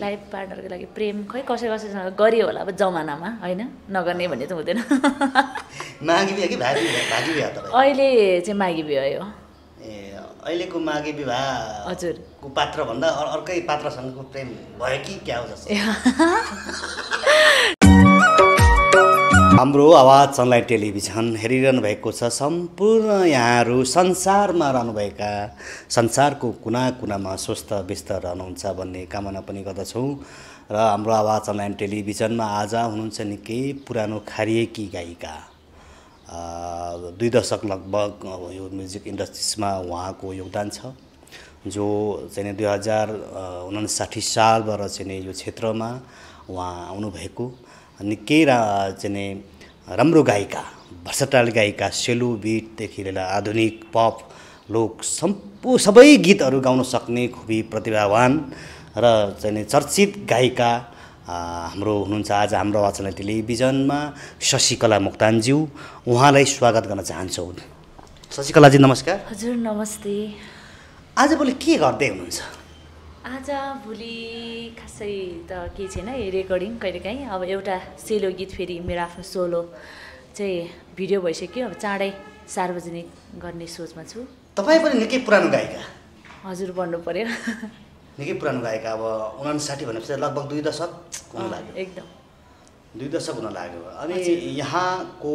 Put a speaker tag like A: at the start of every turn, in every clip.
A: Life पार्टनरको लागि प्रेम खै कसैसँग गरियो होला अब जमानामा होइन नगर्ने भन्ने त हुँदैन
B: मागी बिहा कि भागी बिहा तपाईँ
A: अहिले चाहिँ मागी बिहा हो
B: ए अहिलेको मागी विवाह
A: हजुरको
B: पात्रभन्दा अर्कै पात्रसँगको प्रेम भयो कि क्या हो जस्तो हाम्रो आवाज सनलाइट टेलिभिजन हेरिरहनु भएको छ सम्पूर्ण यहाँहरू संसारमा रहनुभएका संसारको कुना कुनामा स्वस्थ व्यस्त रहनुहुन्छ भन्ने कामना पनि गर्दछौँ र हाम्रो आवाज सनलाइट टेलिभिजनमा आज हुनुहुन्छ निकै पुरानो खारिएकी गायिका 2 दशक लगभग यो म्युजिक इन्डस्ट्रीमा उहाँको योगदान छ जो चाहिँ 2059 सालबाट चाहिँ यो क्षेत्रमा उहाँ आउनुभएको निकै चाहिँ राम्रो गायिका भर्सटाइल गायिका सेलो बिटदेखि लिएर आधुनिक पप लोक सबै गीतहरू गाउन सक्ने खुबी प्रतिभावान र चाहिँ चर्चित गायिका हाम्रो हुनुहुन्छ आज हाम्रो आवाज टेलिभिजनमा शशिकला मोक्तानज्यू उहाँलाई स्वागत गर्न चाहन्छौँ। शशिकलाजी नमस्कार।
A: हजुर नमस्ते।
B: आजभोलि के गर्दै हुनुहुन्छ?
A: आज भोलि खासै त केही छैन रेकर्डिङ कहिलेकाहीँ अब एउटा सेलो गीत फेरि मेरो आफ्नो सोलो चाहिँ भिडियो भइसक्यो अब चाँडै सार्वजनिक गर्ने सोचमा छु।
B: तपाईँ पनि निकै पुरानो गायिका।
A: हजुर भन्नु पर्यो
B: निकै पुरानो गायिका अब 59 भनेपछि लगभग 2 दशक हुन लाग्यो।
A: एकदम
B: 2 दशक हुन लाग्यो। अनि यहाँको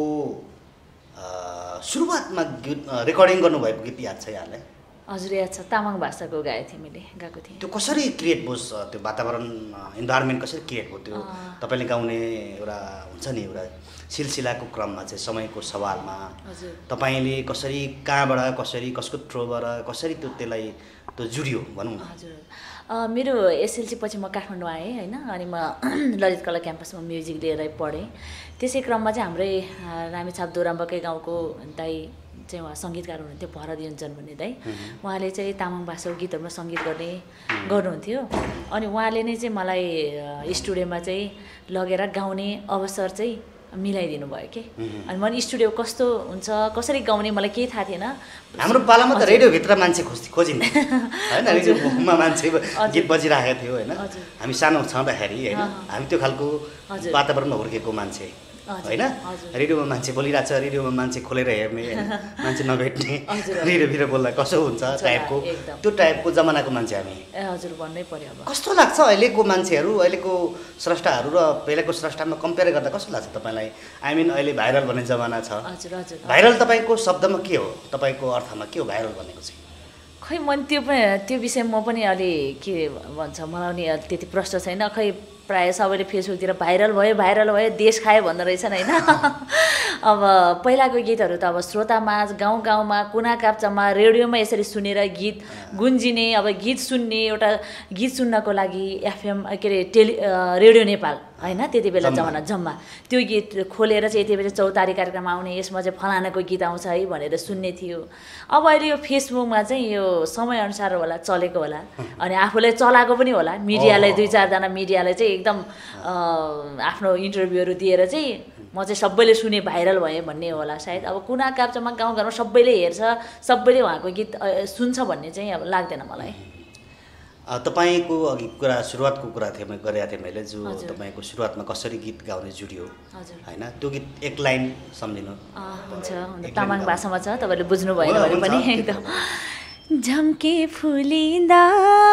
B: सुरुवातमा गीत रेकर्डिङ गर्नुभएको गीत याद छ यहाँलाई?
A: हजुर याद छ तामाङ भाषाको गाएको थिएँ मैले गाएको थिएँ।
B: त्यो कसरी क्रिएट भयो त्यो वातावरण इन्भाइरोमेन्ट कसरी क्रिएट भयो त्यो तपाईँले गाउने एउटा हुन्छ नि एउटा सिलसिलाको क्रममा चाहिँ समयको सवालमा तपाईँले कसरी कहाँबाट कसरी कसको थ्रोबाट कसरी त्यसलाई त्यो जुडियो भनौँ न?
A: हजुर मेरो एसएलसी पछि म काठमाडौँ आएँ होइन अनि म ललित कला क्याम्पसमा म्युजिक लिएर पढेँ। त्यसै क्रममा चाहिँ हाम्रै रामेछाप दोराम्बाकै गाउँको दाइ चाहिँ उहाँ सङ्गीतकार हुनुहुन्थ्यो भरत योन्जन भन्ने दाइ। उहाँले चाहिँ तामाङ भाषाको गीतहरूमा सङ्गीत गर्नुहुन्थ्यो अनि उहाँले नै चाहिँ मलाई स्टुडियोमा चाहिँ लगेर गाउने अवसर चाहिँ मिलाइदिनु भयो कि अनि मैले स्टुडियो कस्तो हुन्छ कसरी गाउने मलाई केही थाहा थिएन।
B: हाम्रो पालामा त रेडियोभित्र मान्छे खोजिन्थ्यो होइन रेडियोमा मान्छे गीत बजिरहेको थियो होइन हामी सानो छँदाखेरि होइन हामी त्यो खालको वातावरणमा हुर्केको मान्छे होइन रेडियोमा मान्छे बोलिरहेको छ रेडियोमा मान्छे खोलेर हेर्ने मान्छे नभेट्ने रेडियोभित्र बोल्दा कसो हुन्छ टाइपको त्यो टाइपको जमानाको मान्छे हामी।
A: हजुर भन्नै पर्यो। अब
B: कस्तो लाग्छ अहिलेको मान्छेहरू अहिलेको स्रष्टाहरू र पहिलाको स्रष्टामा कम्पेयर गर्दा कस्तो लाग्छ तपाईँलाई? आई मिन अहिले भाइरल भन्ने जमाना छ।
A: हजुर हजुर
B: भाइरल तपाईँको शब्दमा के हो तपाईँको अर्थमा के हो भाइरल भनेको चाहिँ?
A: खै मैले त्यो विषयमा म पनि अलि के भन्छ मलाई नि त्यति प्रश्न छैन। खै प्रायः सबैले फेसबुकतिर भाइरल भयो देश खायो भन्दो रहेछन् होइन। अब पहिलाको गीतहरू त अब श्रोतामाझ गाउँ गाउँमा कुना काप्चामा रेडियोमा यसरी सुनेर गीत गुन्जिने अब गीत सुन्ने एउटा गीत सुन्नको लागि एफएम के अरे रेडियो नेपाल होइन त्यति बेला जमाना जम्मा त्यो गीत खोलेर चाहिँ यति बेला चौतारी कार्यक्रम आउने यसमा चाहिँ फलानाको गीत आउँछ है भनेर सुन्ने थियो। अब अहिले यो फेसबुकमा चाहिँ यो समयअनुसार होला चलेको होला अनि आफूलाई चलाएको पनि होला मिडियालाई 2-4 जना मिडियाले चाहिँ एकदम आफ्नो इन्टरभ्यूहरू दिएर चाहिँ म चाहिँ सबैले सुने भाइरल भएँ भन्ने होला सायद। अब कुना काप्चामा गाउँघरमा सबैले हेर्छ सबैले उहाँको गीत सुन्छ भन्ने चाहिँ अब लाग्दैन मलाई।
B: तपाईँको अघि कुरा सुरुवातको कुरा गरेको थिएँ मैले जो तपाईँको सुरुवातमा कसरी गीत गाउने जुडियो होइन त्यो गीत एक लाइन सम्झिनु
A: हुन्छ? तामाङ भाषामा छ तपाईँले बुझ्नु भएन भने पनि एकदम झम्के फुलिँदा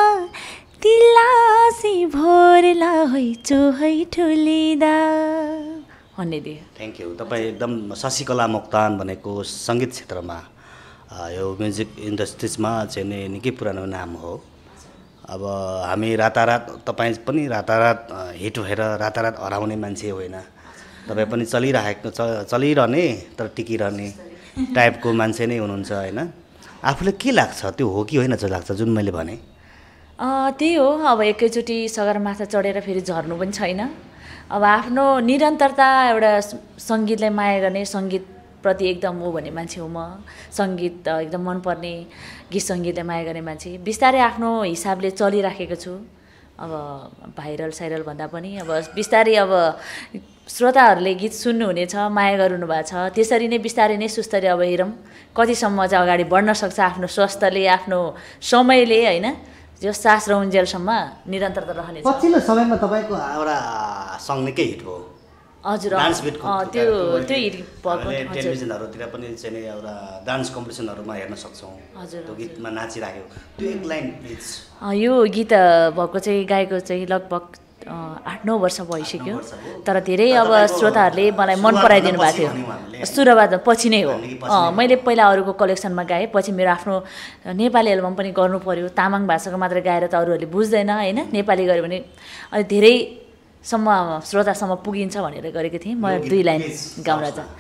A: तिलासी भोरला है चोहै ठुलिँदा भन्ने दियो।
B: Thank you. तपाईँ एकदम शशिकला मोक्तान भनेको सङ्गीत क्षेत्रमा यो म्युजिक इन्डस्ट्रिजमा चाहिँ निकै पुरानो नाम हो। अब हामी रातारात तपाईँ पनि रातारात हिट भएर रातारात हराउने मान्छे होइन। तपाईँ पनि चलिरहने तर टिकिरहने टाइपको मान्छे नै हुनुहुन्छ होइन। आफूलाई के लाग्छ त्यो हो कि होइन जस्तो लाग्छ जुन मैले भने?
A: त्यही हो अब एकैचोटि सगरमाथा चढेर फेरि झर्नु पनि छैन। अब आफ्नो निरन्तरता एउटा सङ्गीतलाई माया गर्ने सङ्गीतप्रति एकदम भन्ने मान्छे हो म। सङ्गीत एकदम मनपर्ने गीत सङ्गीतलाई माया गर्ने मान्छे बिस्तारै आफ्नो हिसाबले चलिराखेको छु। अब भाइरल साइरल भन्दा पनि अब बिस्तारै अब श्रोताहरूले गीत सुन्नुहुनेछ माया गर्नु भएको छ त्यसरी नै बिस्तारै नै सुस्तरी अब हेरौँ कतिसम्म चाहिँ अगाडि बढ्न सक्छ आफ्नो स्वास्थ्यले आफ्नो समयले होइन जो सास रहुन्जेलसम्म निरन्तरता रहनेछ।
B: पछिल्लो समयमा तपाईँको एउटा सङ्ग निकै हिट भयो।
A: हजुर
B: डान्स बिटको
A: त्यो हिट भएको
B: टेलिभिजनहरूतिर पनि चाहिँ नि एउटा डान्स कम्पिटिसनहरूमा हेर्न सक्छौँ।
A: हजुर
B: त्यो गीतमा नाचिराख्यो त्यो एक लाइन प्लिज।
A: यो गीत भएको चाहिँ गाएको चाहिँ लगभग 8-9 वर्ष भइसक्यो तर धेरै अब श्रोताहरूले मलाई मन पराइदिनु भएको थियो। सुरुवात पछि नै हो। मैले पहिला अरूको कलेक्सनमा गाएँ पछि मेरो आफ्नो नेपाली एल्बम पनि गर्नु पर्यो। तामाङ भाषाको मात्र गाएर त अरूहरूले बुझ्दैन होइन, नेपाली गऱ्यो भने अलि धेरैसम्म श्रोतासम्म पुगिन्छ भनेर गरेको थिएँ। म 2 लाइन गाउन चाहिँ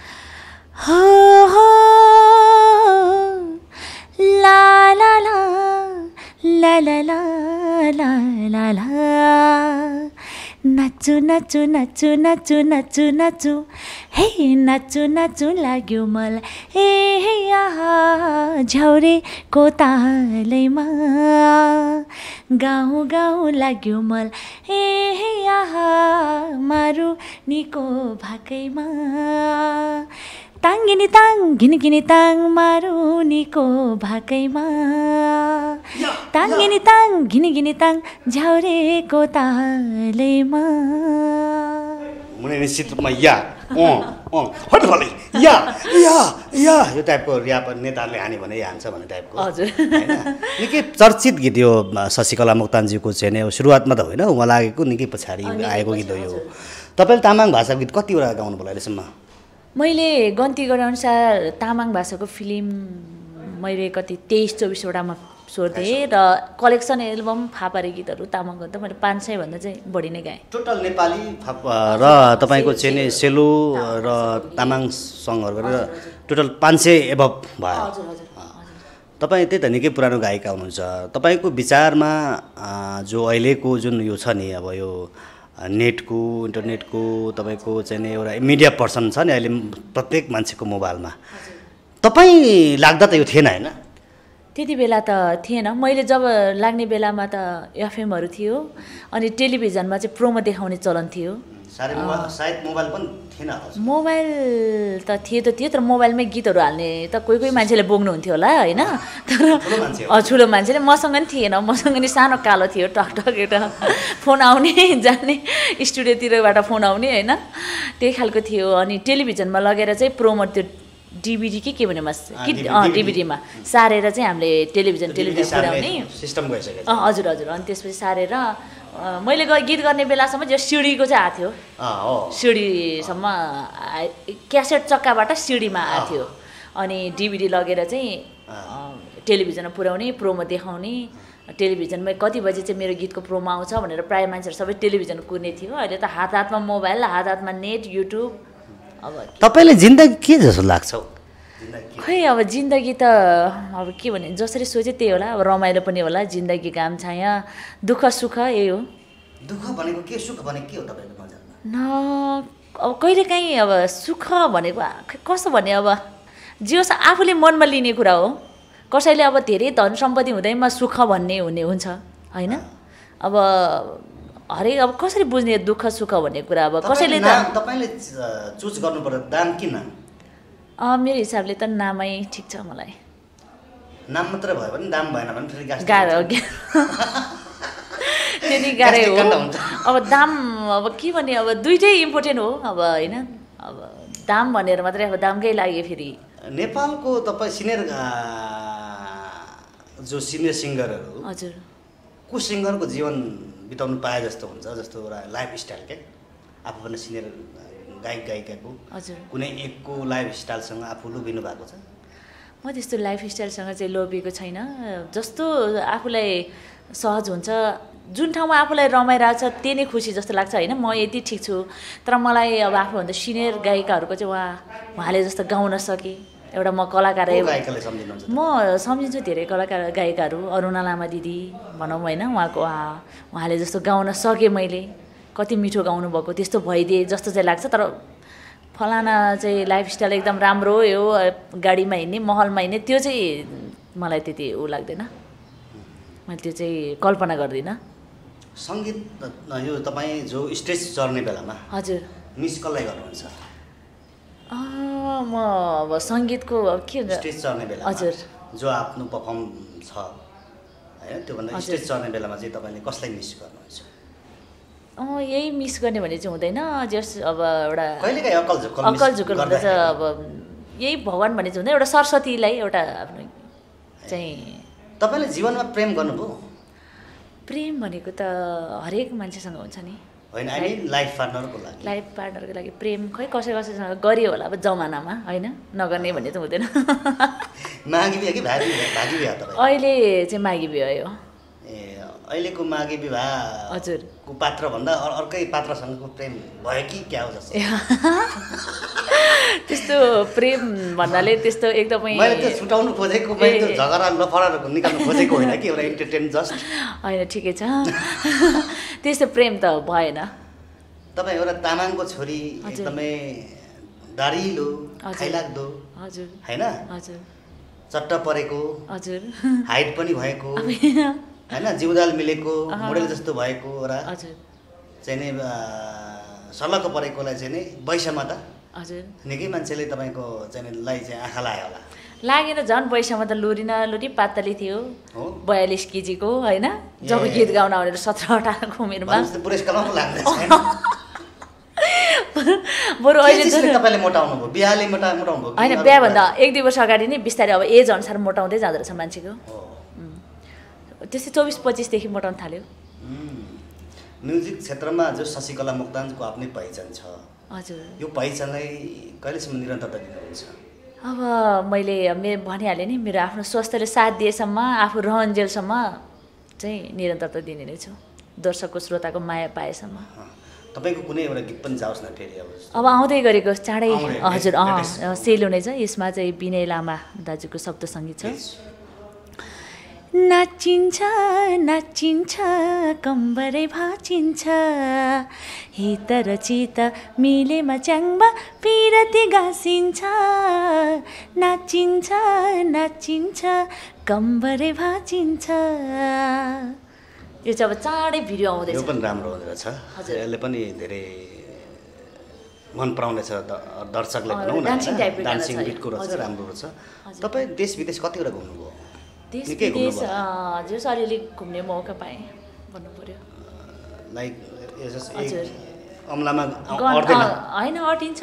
A: ला ला ला ला ला ला ला ला ला नाचु नाचु नाचु नाचु नाचु नाचु हे नाचु नाचु लाग्यो मलाई हे हे आहा झ्याउरेको तालैमा गाउँ गाउँ लाग्यो मलाई हे हे आहा मारुनीको भाकैमा ताङ्गिनी ताङ घिनी ताङ मारुनीको भाकैमा ताङ्गिनी ताङ घिनी ताङ झ्याउरेको तालैमा।
B: मुने निश्चित रूपमा या यो टाइपको ऱ्याप नेताहरूले हाने भने हान्छ भन्ने टाइपको
A: हजुर
B: हैन। निकै चर्चित गीत यो शशिकला मोक्तानज्यूको चाहिँ नि सुरुवातमा त होइन उहाँ लागेको निकै पछाडि आएको गीत हो यो। तपाईँले तामाङ भाषाको गीत कतिवटा गाउनु भयो अहिलेसम्म?
A: मैले गन्ती गरेअनुसार तामाङ भाषाको फिल्म मैले कति 23-24 वटामा सोध्थेँ र कलेक्सन एल्बम फापारे गीतहरू तामाङको त मैले 500 भन्दा चाहिँ बढी नै गाएँ।
B: टोटल नेपाली र तपाईँको चाहिँ नि सेलो र तामाङ सङ्गहरू गरेर टोटल 500 एबभ भयो। तपाईँ त्यही त निकै पुरानो गायिका हुनुहुन्छ। तपाईँको विचारमा जो अहिलेको जुन यो छ नि अब यो नेटको इन्टरनेटको तपाईँको चाहिँ नि एउटा मिडिया पर्सन छ नि अहिले प्रत्येक मान्छेको मोबाइलमा, तपाईँ लाग्दा त यो थिएन होइन?
A: त्यति बेला त थिएन। मैले जब लाग्ने बेलामा त एफएमहरू थियो अनि टेलिभिजनमा चाहिँ प्रोमो देखाउने चलन थियो।
B: सायद मोबाइल पनि थिएन।
A: मोबाइल त थियो तर मोबाइलमै गीतहरू हाल्ने त कोही मान्छेले बोक्नुहुन्थ्यो होला होइन, तर ठुलो मान्छेले मसँग नि थिएन। मसँग नि सानो कालो थियो टकटक एउटा फोन आउने जाने स्टुडियोतिरबाट फोन आउने होइन त्यही खालको थियो। अनि टेलिभिजनमा लगेर चाहिँ प्रोमो त्यो डिभिडी के भने डिभिडीमा सारेर चाहिँ हामीले टेलिभिजन पुर्याउने
B: सिस्टम गइसक्यो।
A: हजुर अनि त्यसपछि सारेर मैले गीत गर्ने बेलासम्म जो सिडीको चाहिँ आएको थियो। सिडीसम्म क्यासेट चक्काबाट सिडीमा आएको थियो अनि डिभिडी लगेर चाहिँ टेलिभिजनमा पुर्याउने प्रोमो देखाउने। टेलिभिजनमै कति बजी चाहिँ मेरो गीतको प्रोमो आउँछ भनेर प्रायः मान्छेहरू सबै टेलिभिजन कुर्ने थियो। अहिले त हातमा मोबाइल, हातमा नेट, युट्युब। अब
B: तपाईँले जिन्दगी के जस्तो लाग्छ?
A: खै अब जिन्दगी त अब के भने जसरी सोचे त्यही होला। अब रमाइलो पनि होला, जिन्दगी घाम छाया दुःख सुख यही हो।
B: दुःख भनेको के, सुख भनेको के हो तपाईँको नजरमा?
A: अब कहिलेकाहीँ अब सुख भनेको कस्तो भने अब जे होस् आफूले मनमा लिने कुरा हो। कसैले अब धेरै धन सम्पत्ति हुँदैमा सुख भन्ने हुन्छ होइन। अब हरेक अब कसरी बुझ्ने दुःख सुख भन्ने कुरा। अब कसैले त
B: तपाईँले चुज गर्नुपर्दा दाम किन?
A: मेरो हिसाबले त नामै ठिक छ मलाई।
B: नाम मात्रै भयो भने दाम भएन भने फेरि
A: गाह्रो त्यति गाह्रै हो। अब दाम अब के भने अब दुइटै इम्पोर्टेन्ट हो अब होइन। अब दाम भनेर मात्रै अब दामकै लाग्यो फेरि।
B: नेपालको तपाईँ सिनियर सिङ्गरहरू
A: हजुर
B: को सिङ्गरको जीवन बिताउनु पाए जस्तो हुन्छ, जस्तो एउटा लाइफ स्टाइल क्या आफू पनि सिनियर गायिकाको
A: हजुर
B: कुनै एकको लाइफ स्टाइलसँग आफू लुबिनु भएको छ?
A: म त्यस्तो लाइफ स्टाइलसँग चाहिँ लोभिएको छैन। जस्तो आफूलाई सहज हुन्छ, जुन ठाउँमा आफूलाई रमाइरहेको छ त्यही नै खुसी जस्तो लाग्छ होइन। म यति ठिक छु तर मलाई अब आफूभन्दा सिनियर गायिकाहरूको चाहिँ उहाँले जस्तो गाउन सके एउटा म कलाकार म सम्झिन्छु। धेरै कलाकार गायिकाहरू अरुणा लामा दिदी भनौँ होइन, उहाँले जस्तो गाउन सकेँ मैले। कति मिठो गाउनु भएको त्यस्तो भइदिए जस्तो चाहिँ लाग्छ। तर फलाना चाहिँ लाइफस्टाइल एकदम राम्रो हो, गाडीमा हिँड्ने महलमा हिँड्ने त्यो चाहिँ मलाई त्यति लाग्दैन। मैले त्यो चाहिँ कल्पना गर्दिनँ।
B: सङ्गीत यो तपाईँ जो स्टेज चढ्ने बेलामा
A: हजुर
B: मिस कसलाई गर्नुहुन्छ?
A: म अब सङ्गीतको अब के
B: स्टेज चढ्ने बेला
A: हजुर
B: जो आफ्नो पर्फर्म छ होइन त्योभन्दा स्टेज चढ्ने बेलामा चाहिँ तपाईँले कसलाई मिस गर्नुहुन्छ
A: यही मिस गर्ने भने चाहिँ हुँदैन जस अब एउटा
B: कहिलेकाहीँ अक्कल
A: झुकल हुँदा चाहिँ अब यही भगवान् भने चाहिँ हुँदैन एउटा सरस्वतीलाई एउटा आफ्नो चाहिँ
B: तपाईँले जीवनमा प्रेम गर्नुभयो
A: प्रेम भनेको त हरेक मान्छेसँग हुन्छ नि
B: होइन आई मिन लाइफ
A: पार्टनरको लागि प्रेम खै कसैसँग गरियो होला अब जमानामा होइन नगर्ने भन्ने त हुँदैन
B: मागी बिहा कि भागी बिहा तपाईँ
A: अहिले चाहिँ मागी बिहा हो
B: ए अहिलेको मागी विवाह हजुरको पात्रभन्दा अर्कै पात्रसँगको प्रेम भयो कि क्या हो जस्तो
A: त्यस्तो प्रेम भन्नाले त्यस्तो एकदमै
B: मैले त्यो छुटाउनु खोजेको मैले त्यो झगडा लफडाहरू निकाल्नु खोजेको होइन कि एउटा इन्टरटेन जस्ट
A: होइन ठिकै छ त्यस्तो प्रेम त भएन
B: तपाईँ एउटा तामाङको छोरी एकदमै दारिलो खाइलाग्दो
A: हजुर
B: होइन
A: हजुर
B: चट्ट परेको
A: हजुर
B: हाइट पनि भएको होइन जिउदाल मिलेको मोडेल जस्तो भएको र चाहिँ नि सल्लको परेकोलाई चाहिँ नि वैषमता
A: हजुर
B: निकै मान्छेले तपाईँको चाहिँ लाई चाहिँ आँखा लाग्यो होला
A: लागेन झन् वैषमता लुरी पातली थियो 42 केजीको होइन जब गीत गाउन आउने 17-18को उमेरमा
B: पुरस्कारमा पनि लाग्दैन
A: बरु अहिले
B: तपाईँले मोटाउनु भयो बिहाले मोटाउनु भयो
A: होइन बिहाभन्दा 1-2 वर्ष अगाडि नै बिस्तारै अब एज अनुसार मोटाउँदै जाँदो रहेछ मान्छेको त्यस्तै 24-25 देखि मोटाउन थाल्यो
B: म्युजिक क्षेत्रमा जो शशिकला मोक्तानको आफ्नै पहिचान छ
A: हजुर
B: यो पहिचानलाई कहिलेसम्म निरन्तरता दिनुहुन्छ
A: अब मैले भनिहालेँ नि मेरो आफ्नो स्वास्थ्यले साथ दिएसम्म आफू रहन्जेलसम्म चाहिँ निरन्तरता दिने नै छु दर्शकको श्रोताको माया पाएसम्म
B: तपाईँको कुनै एउटा गीत पनि जाओस् न फेरि
A: अब आउँदै गरेको चाँडै हजुर सेल हुनेछ यसमा चाहिँ विनय लामा दाजुको शब्द सङ्गीत छ नाचिन्छ नाचिन्छ कम्बरै भाचिन्छ हित र चित मिलेमा च्याङ्बा पिरती गाँसिन्छ नाचिन्छ नाचिन्छ कम्बरै भाचिन्छ यो चाहिँ अब चाँडै भिडियो आउँदैछ
B: यो पनि राम्रो हुँदो रहेछ यसले पनि धेरै मन पराउने छ दर्शकले भनौँ न डान्सिङ गीतको रहेछ राम्रो रहेछ तपाईँ देश विदेश कतिवटा घुम्नुभयो
A: देश विदेश हजुर अलिअलि घुम्ने मौका पाएँ भन्नु पर्यो
B: लाइक अम्लामा
A: होइन अटिन्छ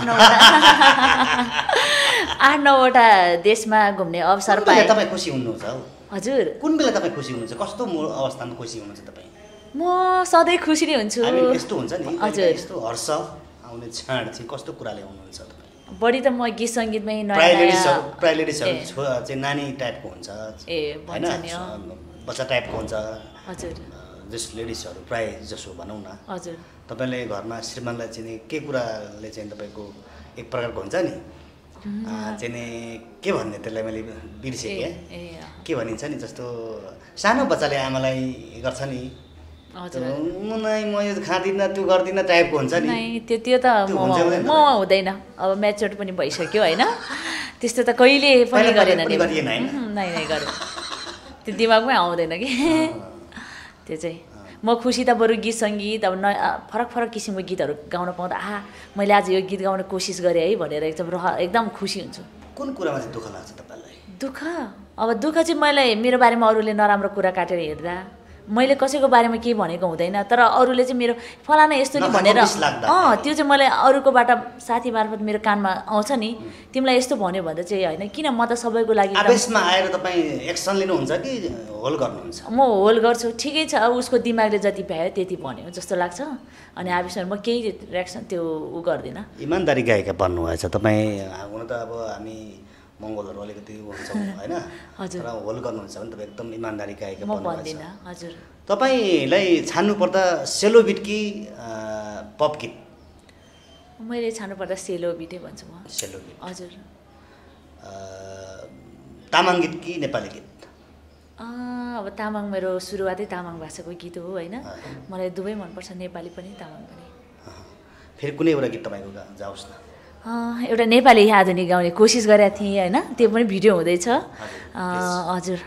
A: 8-9वटा देशमा घुम्ने अवसर पाएँ
B: तपाईँ खुसी हुनुहुन्छ
A: हजुर
B: कुन बेला तपाईँ खुसी हुनुहुन्छ कस्तो अवस्थामा खुसी हुनुहुन्छ तपाईँ
A: म सधैँ खुसी नै हुन्छु
B: यस्तो हुन्छ नि हजुर यस्तो हर्ष आउने क्षण चाहिँ कस्तो कुराले हुनुहुन्छ तपाईँ
A: बढी त म गीत सङ्गीतमै
B: प्राय लेडिसहरू चाहिँ नानी टाइपको हुन्छ
A: भन्छ नि
B: बच्चा टाइपको हुन्छ हजुर जस लेडिसहरू प्राय जसो भनौँ न
A: हजुर
B: तपाईँले घरमा श्रीमानलाई चाहिँ के कुराले चाहिँ तपाईँको एक प्रकारको हुन्छ नि चाहिँ के भन्ने त्यसलाई मैले बिर्सेँ के भनिन्छ नि जस्तो सानो बच्चाले आमालाई गर्छ नि म यो खाँदिनँ त्यो गर्दिनँ टाइपको हुन्छ नि
A: त्यो त म हुँदैन अब म्याच्योर पनि भइसक्यो होइन त्यस्तो त कहिले पनि गरेन नि नै गरेँ त्यो दिमागमै आउँदैन कि त्यो चाहिँ म खुसी त बरु गीत सङ्गीत अब फरक किसिमको गीतहरू गाउन पाउँदा मैले आज यो गीत गाउने कोसिस गरेँ है भनेर एकदम खुसी हुन्छु
B: कुन कुरामा चाहिँ दुःख लाग्छ तपाईँलाई
A: दुःख चाहिँ मलाई मेरो बारेमा अरूले नराम्रो कुरा काटेर हेर्दा मैले कसैको बारेमा केही भनेको हुँदैन तर अरूले चाहिँ मेरो फलाना यस्तो नि भनेर त्यो चाहिँ मलाई अरूकोबाट साथी मार्फत मेरो कानमा आउँछ नि तिमीलाई यस्तो भन्यो भन्दा चाहिँ होइन किन म त सबैको लागि
B: आवेशमा आएर तपाईँ एक्सन लिनुहुन्छ कि होल गर्नुहुन्छ
A: म होल गर्छु ठिकै छ उसको दिमागले जति भ्यायो त्यति भन्यो जस्तो लाग्छ अनि आवेशमा म केही रियाक्सन त्यो गर्दिनँ
B: इमान्दारी गायिका बन्नुभएछ तपाईँ हुन त अब हामी मङ्गोलहरू अलिकति हुन्छौँ होइन तर होल गर्नुहुन्छ भने तपाईँ एकदम इमान्दारी गायिका बन्नुभएछ
A: हजुर
B: तपाईँलाई छान्नु पर्दा सेलो बिट कि पप गीत
A: मैले छान्नु पर्दा सेलो बिटै भन्छु म
B: सेलो बिट
A: हजुर
B: तामाङ गीत कि नेपाली गीत
A: अब तामाङ मेरो सुरुवातै तामाङ भाषाको गीत हो होइन मलाई दुवै मनपर्छ नेपाली पनि तामाङ पनि
B: फेरि कुनै एउटा गीत तपाईँको जाओस् न
A: एउटा नेपाली आधुनिक गाउने कोसिस गरेको थिएँ होइन त्यो पनि भिडियो हुँदैछ हजुर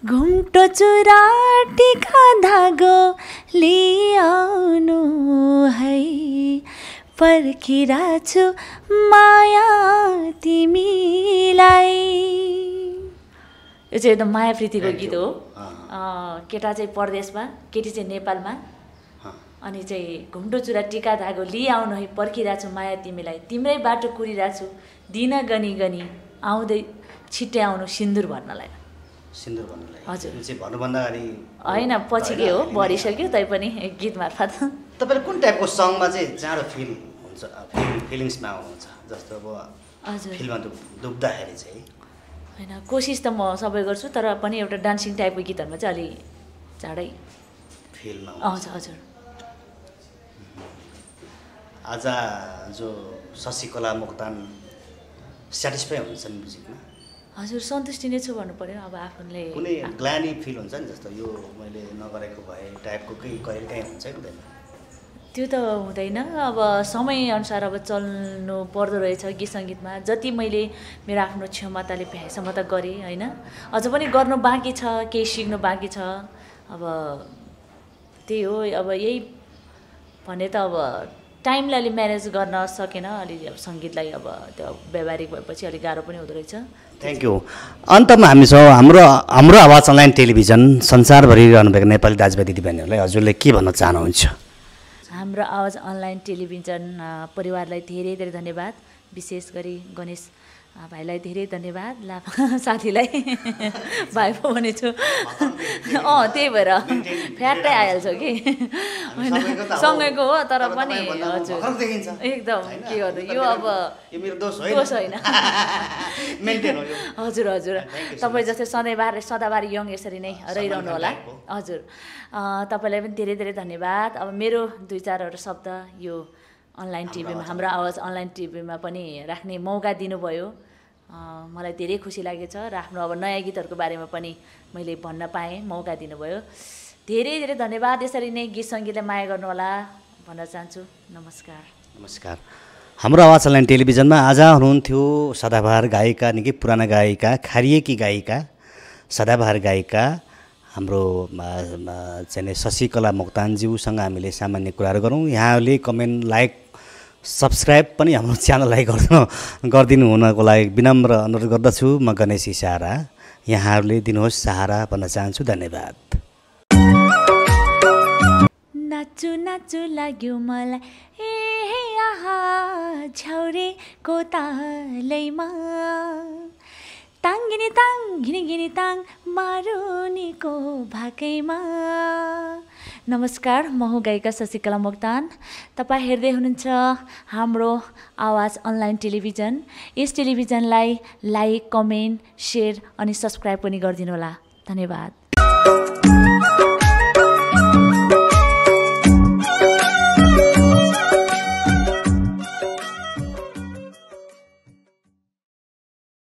A: घुम्टो चुराटीका धागो लिआउनु पर्खिरहेछु माया तिमीलाई। यो चाहिँ एकदम माया प्रीतिको गीत हो। केटा चाहिँ परदेशमा, केटी चाहिँ नेपालमा, अनि चाहिँ घुम्टो चुरा टिका धागो लिआउनु है पर्खिरहेछु माया तिमीलाई, तिम्रै बाटो कुरिरहेछु दिन गनी गनी आउँदै छिट्टै आउनु सिन्दुर भन्नलाई।
B: सिन्दुर भन्नलाई
A: हजुर
B: चाहिँ भन्नुभन्दा अगाडि
A: होइन पछि के हो भरिसक्यो तैपनि गीत मार्फत।
B: तपाईँले कुन टाइपको सङमा चाहिँ चाँडो फिल हुन्छ, फिलिङ्समा आउनुहुन्छ? जस्तो अब
A: हजुर
B: फिलमा डुब्दाखेरि चाहिँ
A: होइन कोसिस त म सबै गर्छु, तर पनि एउटा डान्सिङ टाइपको गीतहरूमा चाहिँ अलि चाँडै
B: फिलमा
A: आउँछ। हजुर
B: आज जो शशिकला मोक्तान सेटिस्फाई हुन्छ म्युजिकमा?
A: हजुर सन्तुष्टि नै छु भन्नु पर्यो। अब आफूले
B: कुनै ग्लानी फिल हुन्छ नि, जस्तो यो मैले नगरेको भए टाइपको केही कहिलेकाहीँ हुन्छ कि हुँदैन?
A: त्यो त हुँदैन, अब समयअनुसार अब चल्नु पर्दो रहेछ गीत सङ्गीतमा। जति मैले मेरो आफ्नो क्षमताले भ्याएसम्म त गरेँ होइन, अझ पनि गर्नु बाँकी छ, केही सिक्नु बाँकी छ। अब त्यही हो, अब यही भने त अब टाइमलाई अलि म्यानेज गर्न सकेन, अलि अब सङ्गीतलाई अब त्यो व्यावहारिक भएपछि अलिक गाह्रो पनि हुँदो रहेछ।
B: Thank you. अन्तमा हामी छौँ हाम्रो आवाज अनलाइन टेलिभिजन संसारभरि रहनुभएको नेपाली दाजुभाइ दिदीबहिनीहरूलाई हजुरले के भन्न चाहनुहुन्छ?
A: हाम्रो आवाज अनलाइन टेलिभिजन परिवारलाई धेरै धेरै धन्यवाद, विशेष गरी गणेश भाइलाई धेरै धन्यवाद, लाभा साथीलाई भाइ पो भनेछु। त्यही भएर फ्याट्टै आइहाल्छ कि होइन, सँगैको हो तर पनि हजुर एकदम के गर्नु, यो अब दोष होइन। हजुर हजुर तपाईँ जस्तै सदाबार यङ यसरी नै रहिरहनु होला। हजुर तपाईँलाई पनि धेरै धेरै धन्यवाद। अब मेरो 2-4 शब्द यो अनलाइन टिभीमा, हाम्रो आवाज अनलाइन टिभीमा पनि राख्ने मौका दिनुभयो, मलाई धेरै खुसी लागेछ। र आफ्नो अब नयाँ गीतहरूको बारेमा पनि मैले भन्न पाएँ, मौका दिनुभयो, धेरै धेरै धन्यवाद। यसरी नै गीत सङ्गीतलाई माया गर्नुहोला भन्न चाहन्छु। नमस्कार।
B: नमस्कार। हाम्रो आवाज अनलाइन टेलिभिजनमा आज हुनुहुन्थ्यो सदाबहार गायिका, निकै पुराना गायिका, खारिएकी गायिका, सदाबहार गायिका हाम्रो चाहिँ शशिकला मोक्तानज्यूसँग हामीले सामान्य कुराहरू गरौँ। यहाँहरूले कमेन्ट, लाइक, सब्सक्राइब पनि हाम्रो च्यानललाई गरिदिनु हुनको लागि विनम्र अनुरोध गर्दछु। म गणेश इसारा, यहाँहरूले दिनुहोस् सहारा भन्न चाहन्छु। धन्यवाद।
A: नाचु नाचु लाग्यो मलाई ए आहा झ्याउरेको तालैमा, ताङ्गिनी ताङ घिनी घिनी ताङ मारुनीको भाकैमा। नमस्कार, म हो गायिका शशिकला मोक्तान। तपाईँ हेर्दै हुनुहुन्छ हाम्रो आवाज अनलाइन टेलिभिजन। यस टेलिभिजनलाई लाइक, कमेन्ट, सेयर अनि सब्सक्राइब पनि गरिदिनु होला। धन्यवाद।